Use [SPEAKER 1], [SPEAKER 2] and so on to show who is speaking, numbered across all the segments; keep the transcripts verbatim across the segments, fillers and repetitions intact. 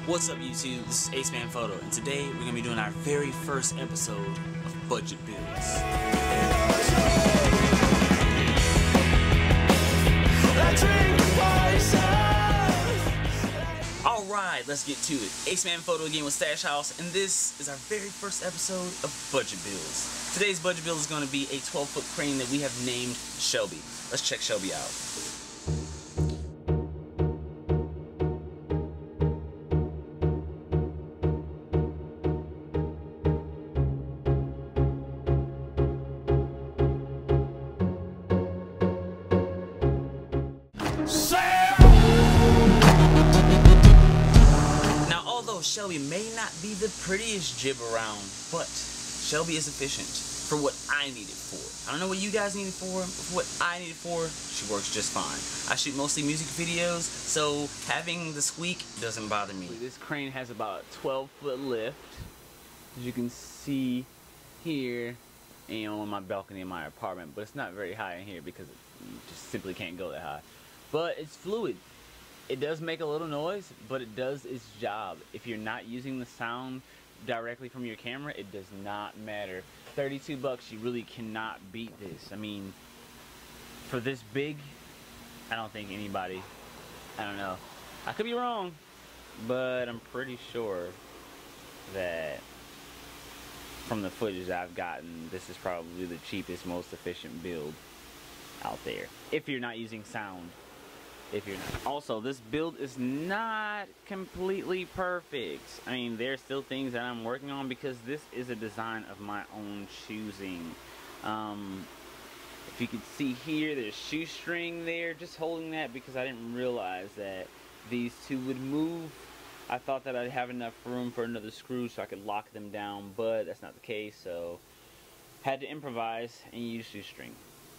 [SPEAKER 1] What's up YouTube, this is Ace Man Photo, and today we're going to be doing our very first episode of Budget Builds. Alright, let's get to it. Ace Man Photo again with Stash House, and this is our very first episode of Budget Builds. Today's budget build is going to be a twelve foot crane that we have named Shelby. Let's check Shelby out. Now, although Shelby may not be the prettiest jib around, but Shelby is efficient for what I need it for. I don't know what you guys need it for, but for what I need it for, she works just fine. I shoot mostly music videos, so having the squeak doesn't bother me. This crane has about a twelve foot lift, as you can see here, you know, on my balcony in my apartment, but it's not very high in here because it, you just simply can't go that high. But it's fluid. It does make a little noise, but it does its job. If you're not using the sound directly from your camera, it does not matter. thirty-two bucks, you really cannot beat this. I mean, for this big, I don't think anybody, I don't know. I could be wrong, but I'm pretty sure that from the footage I've gotten, this is probably the cheapest, most efficient build out there. If you're not using sound. If you're not. Also, this build is not completely perfect. I mean, there's still things that I'm working on because this is a design of my own choosing. Um, if you can see here, there's shoestring there. Just holding that because I didn't realize that these two would move. I thought that I'd have enough room for another screw so I could lock them down, but that's not the case. So, had to improvise and use shoestring.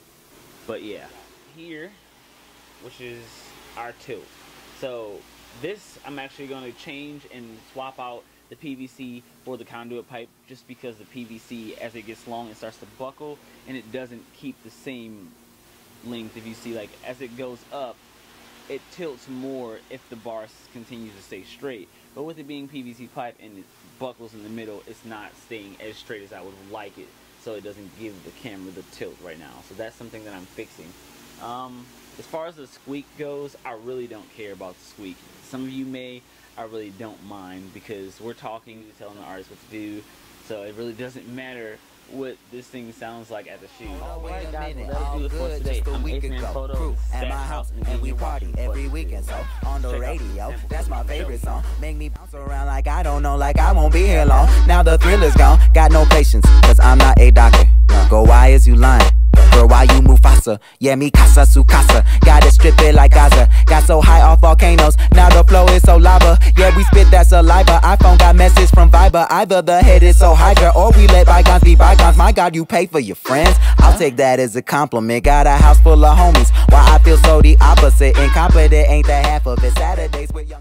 [SPEAKER 1] But yeah, here, which is our tilt. So this I'm actually going to change and swap out the P V C for the conduit pipe, just because the P V C, as it gets long, it starts to buckle and it doesn't keep the same length. If you see, like, as it goes up, it tilts more if the bar continues to stay straight. But with it being P V C pipe and it buckles in the middle, it's not staying as straight as I would like it, so it doesn't give the camera the tilt right now. So that's something that I'm fixing. Um, as far as the squeak goes, I really don't care about the squeak. Some of you may, I really don't mind, because we're talking, telling the artist what to do, so it really doesn't matter what this thing sounds like at the shoot.
[SPEAKER 2] Alright guys, well, that'll do it for today. I'm Ace Man Photo, crew at my house, and we party every weekend, so on the radio, that's my favorite song. Make me bounce around like I don't know, like I won't be here long. Now the thrill is gone, got no patience, cause I'm not a doctor. Go, why is you lying? Girl, why you move faster? Yeah, me casa su casa. Gotta strip it like Gaza. Got so high off volcanoes, now the flow is so lava. Yeah, we spit that saliva. iPhone got message from Viber. Either the head is so hydra, or we let bygones be bygones. My God, you pay for your friends? I'll take that as a compliment. Got a house full of homies. Why I feel so the opposite. Incompetent ain't the half of it. Saturdays with young